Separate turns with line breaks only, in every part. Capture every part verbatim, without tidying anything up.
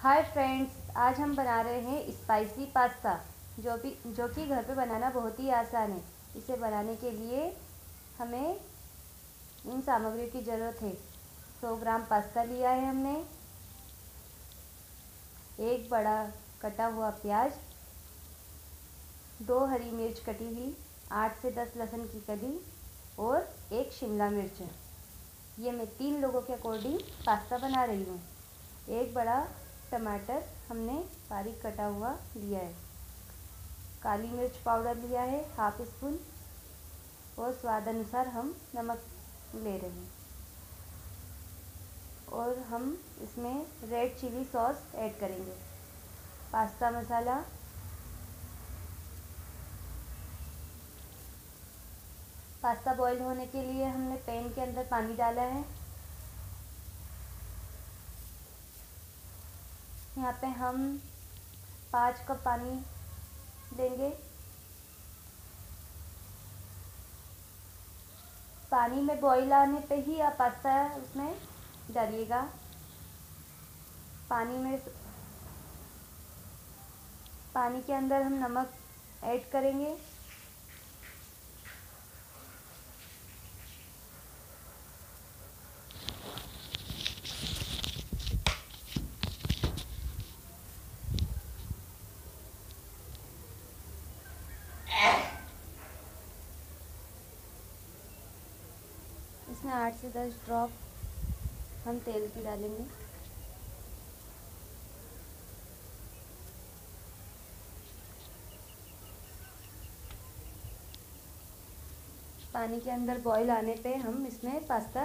Hi friends, आज हम बना रहे हैं स्पाइसी पास्ता जो भी जो कि घर पे बनाना बहुत ही आसान है। इसे बनाने के लिए हमें इन सामग्रियों की ज़रूरत है। सौ ग्राम पास्ता लिया है हमने, एक बड़ा कटा हुआ प्याज, दो हरी मिर्च कटी हुई, आठ से दस लहसुन की कली और एक शिमला मिर्च। ये मैं तीन लोगों के अकॉर्डिंग पास्ता बना रही हूँ। एक बड़ा टमाटर हमने बारीक कटा हुआ लिया है। काली मिर्च पाउडर लिया है हाफ स्पून और स्वाद अनुसार हम नमक ले रहे हैं। और हम इसमें रेड चिली सॉस ऐड करेंगे। पास्ता मसाला, पास्ता बॉईल होने के लिए हमने पैन के अंदर पानी डाला है। यहाँ पे हम पाँच कप पानी देंगे। पानी में बॉईल आने पे ही आप पास्ता उसमें डालिएगा। पानी में पानी के अंदर हम नमक ऐड करेंगे। इसमें आठ से दस ड्रॉप हम तेल की डालेंगे। पानी के अंदर बॉईल आने पे हम इसमें पास्ता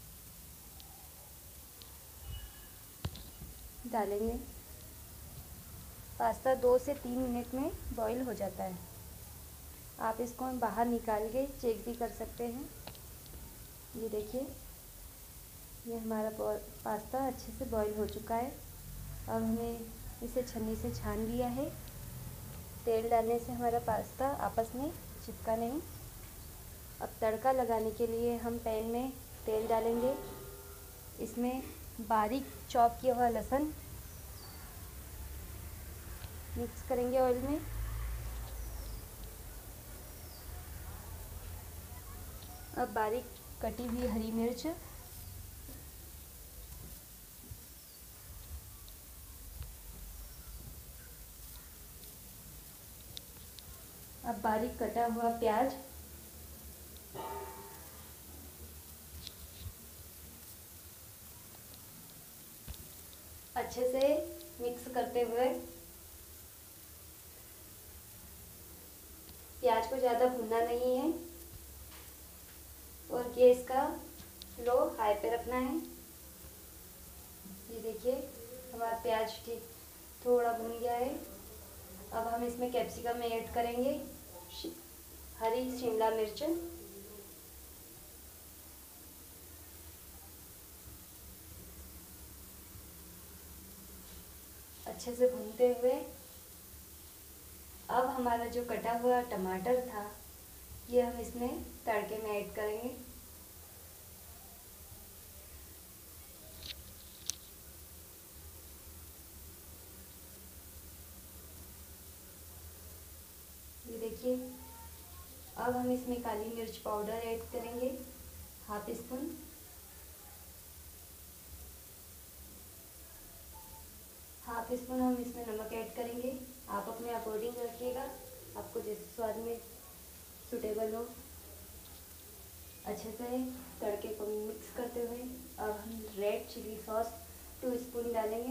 डालेंगे। पास्ता दो से तीन मिनट में बॉईल हो जाता है। आप इसको बाहर निकाल के चेक भी कर सकते हैं। ये देखिए, ये हमारा पास्ता अच्छे से बॉईल हो चुका है। अब हमें इसे छन्नी से छान लिया है। तेल डालने से हमारा पास्ता आपस में चिपका नहीं। अब तड़का लगाने के लिए हम पैन में तेल डालेंगे। इसमें बारीक चॉप किया हुआ लहसुन मिक्स करेंगे ऑयल में। अब बारीक कटी हुई हरी मिर्च, अब बारीक कटा हुआ प्याज, अच्छे से मिक्स करते हुए प्याज को ज़्यादा भूनना नहीं है और गैस का लो हाई पे रखना है। ये देखिए, हमारा प्याज ठीक थोड़ा भून गया है। अब हम इसमें कैप्सिकम ऐड करेंगे, हरी शिमला मिर्च, अच्छे से भूनते हुए अब हमारा जो कटा हुआ टमाटर था ये हम इसमें तड़के में ऐड करेंगे। ये देखिए, अब हम इसमें काली मिर्च पाउडर ऐड करेंगे हाफ स्पून। हाफ स्पून हम इसमें नमक ऐड करेंगे। आप अपने अकॉर्डिंग रखिएगा, आपको जिस स्वाद में सूटेबल हो। अच्छे से तड़के को मिक्स करते हुए अब हम red chilli sauce two spoon डालेंगे।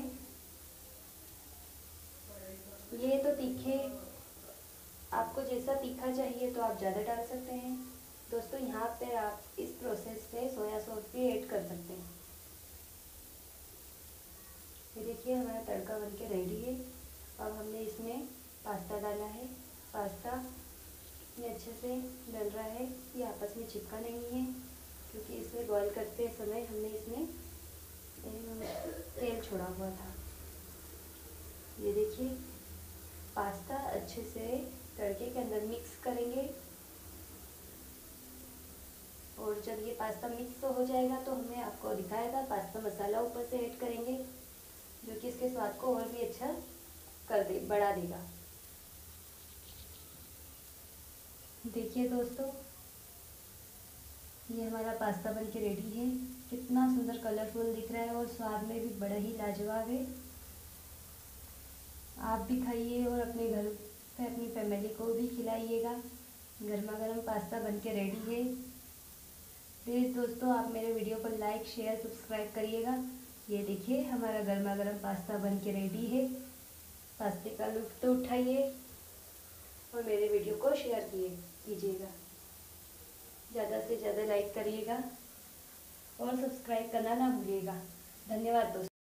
ये तो तीखे, आपको जैसा तीखा चाहिए तो आप ज़्यादा डाल सकते हैं। दोस्तों, यहाँ पर आप इस प्रोसेस से सोया सॉस भी ऐड कर सकते हैं। ये देखिए, हमारा तड़का बनके रेडी है। अब हमने इसमें पास्ता डाला है। पास्ता ये अच्छे से डल रहा है, ये आपस में चिपका नहीं है क्योंकि इसमें बॉईल करते समय हमने इसमें तेल छोड़ा हुआ था। ये देखिए, पास्ता अच्छे से तड़के के अंदर मिक्स करेंगे और जब ये पास्ता मिक्स हो जाएगा तो हमने आपको दिखाया था पास्ता मसाला ऊपर से ऐड करेंगे। जो कि इसके स्वाद को और भी अच्छा कर दे बढ़ा देगा। देखिए दोस्तों, ये हमारा पास्ता बन के रेडी है। कितना सुंदर कलरफुल दिख रहा है और स्वाद में भी बड़ा ही लाजवाब है। आप भी खाइए और अपने घर पे अपनी फैमिली को भी खिलाइएगा। गर्मा गर्म पास्ता बन के रेडी है। प्लीज़ दोस्तों, आप मेरे वीडियो को लाइक शेयर सब्सक्राइब करिएगा। ये देखिए, हमारा गर्मा गर्म पास्ता बन के रेडी है। पास्ते का लुत्फ़ तो उठाइए और मेरे वीडियो को शेयर किए कीजिएगा। ज़्यादा से ज़्यादा लाइक करिएगा और सब्सक्राइब करना ना भूलिएगा। धन्यवाद दोस्तों।